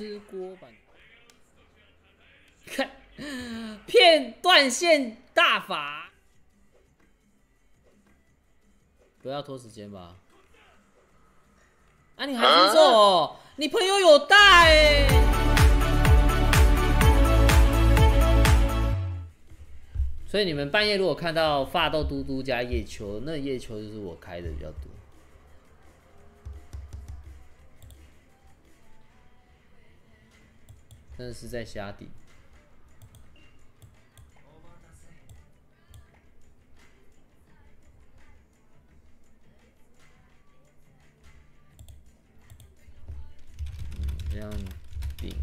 吃锅板，看骗断线大法，不要拖时间吧。啊，你还出手哦？你朋友有大哎、所以你们半夜如果看到发豆嘟嘟加叶秋，那叶秋就是我开的比较多。真的是在瞎顶。这样顶。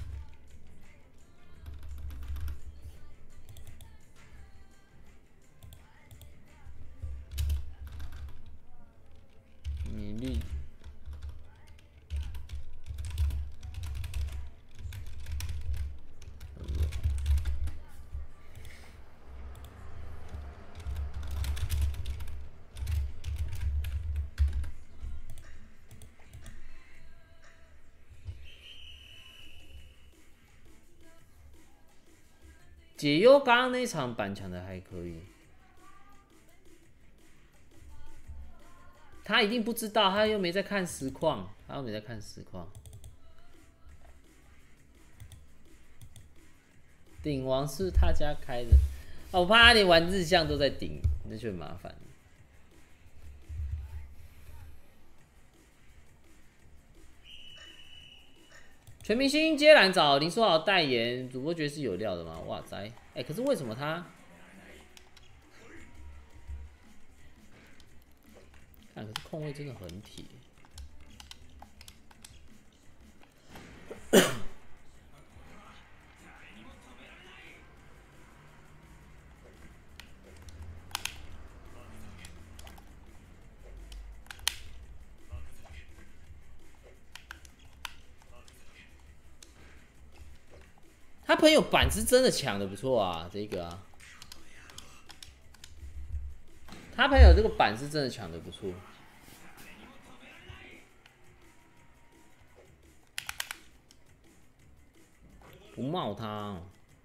米粒。解忧刚刚那场板抢的还可以，他一定不知道，他又没在看实况，顶王是他家开的，我怕他连玩日向都在顶，那就很麻烦。全明星接蓝找林书豪代言，主播觉得是有料的吗？哇塞，可是为什么他？可是控卫真的很铁。他朋友板是真的抢的不错啊，这个啊，他朋友这个板是真的抢的不错。不冒他、哦。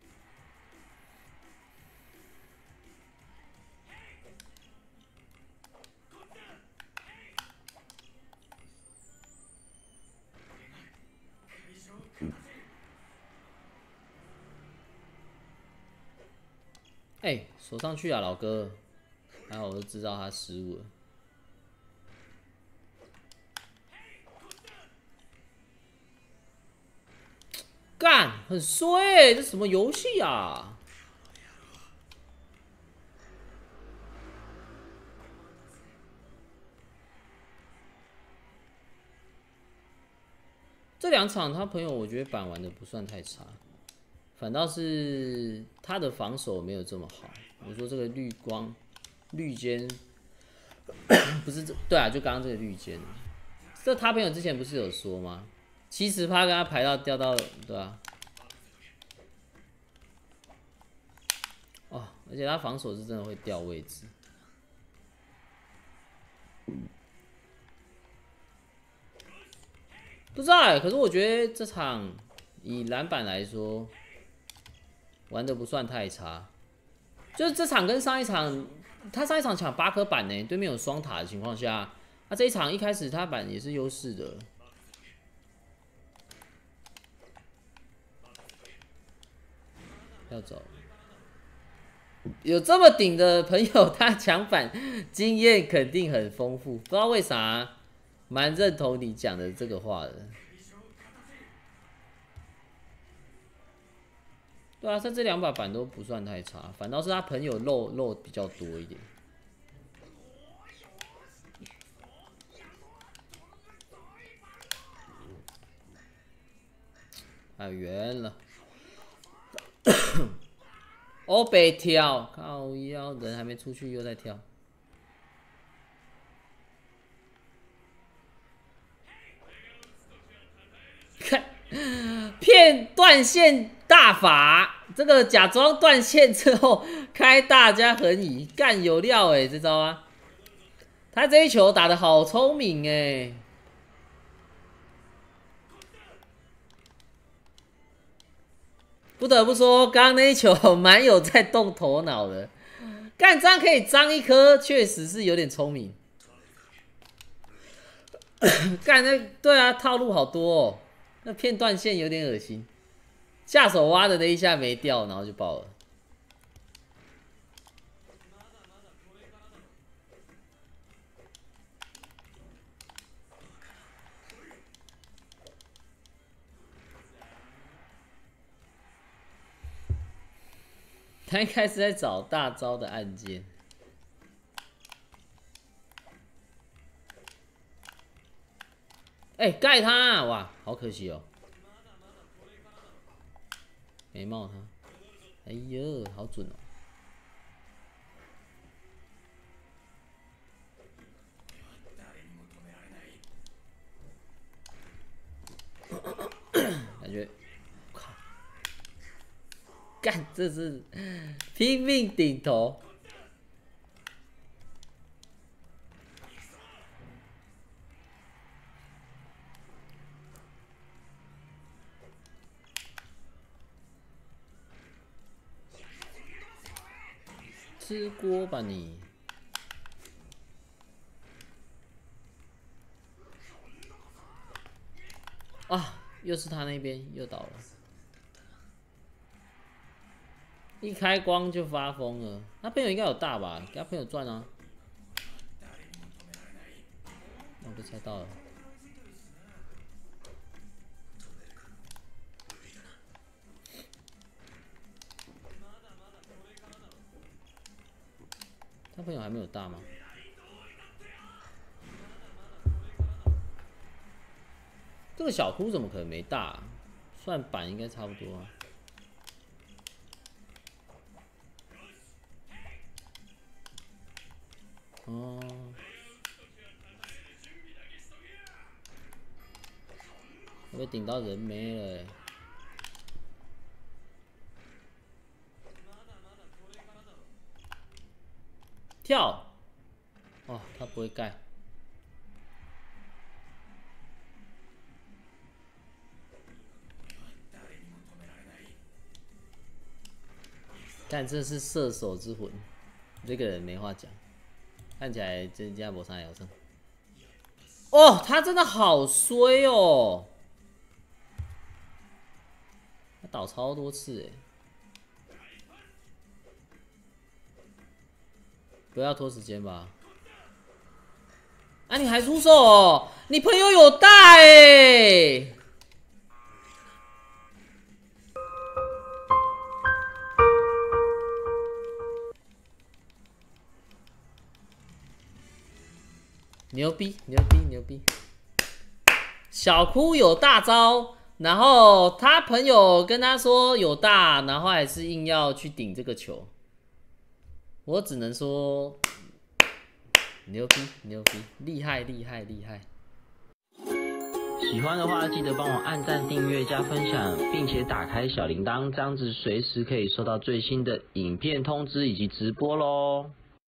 手上去啊，老哥！还好我都知道他失误了。干，很衰这什么游戏啊？这两场他朋友我觉得板玩的不算太差，反倒是他的防守没有这么好。我说这个绿间不是对啊，就刚刚这个绿间，这他朋友之前不是有说吗？70%跟他排到掉到对啊，哦，而且他防守是真的会掉位置。不知道可是我觉得这场以篮板来说，玩的不算太差。就是这场跟上一场，他上一场抢8颗板呢，对面有双塔的情况下，他这一场一开始他板也是优势的。要走，有这么顶的朋友，他抢板经验肯定很丰富。不知道为啥，蛮认同你讲的这个话的。对啊，他这2把板都不算太差，反倒是他朋友漏比较多一点。太远了。哦，被跳，靠腰，人还没出去又在跳。看，骗断线大法，这个假装断线之后开大家横移，干有料这招啊！他这一球打得好聪明不得不说，刚刚那一球蛮有在动头脑的。干这样可以脏一颗，确实是有点聪明。干那对啊，套路好多哦。那片段线有点恶心，下手挖的那一下没掉，然后就爆了。他应该是在找大招的按键。哎、盖他、啊！哇，好可惜哦，没冒他。哎呦，好准哦！感觉，靠，干，这是拼命顶头。吃锅吧你！啊，又是他那边又倒了，一开光就发疯了。他朋友应该有大吧？给他朋友赚啊！我被猜到了。他朋友还没有大吗？这个小窟怎么可能没大、啊？算板应该差不多啊。哦，我被顶到人没了、欸。跳！哦，他不会盖。但这是射手之魂，这个人没话讲。看起来这家没啥摇胜。哦，他真的好衰哦！他倒超多次哎。不要拖时间吧。啊，你还出手哦？你朋友有大哎！牛逼牛逼牛逼！小哭有大招，然后他朋友跟他说有大，然后还是硬要去顶这个球。我只能说，牛逼牛逼，厉害厉害厉害！喜欢的话记得帮我按赞、订阅、加分享，并且打开小铃铛，这样子随时可以收到最新的影片通知以及直播咯。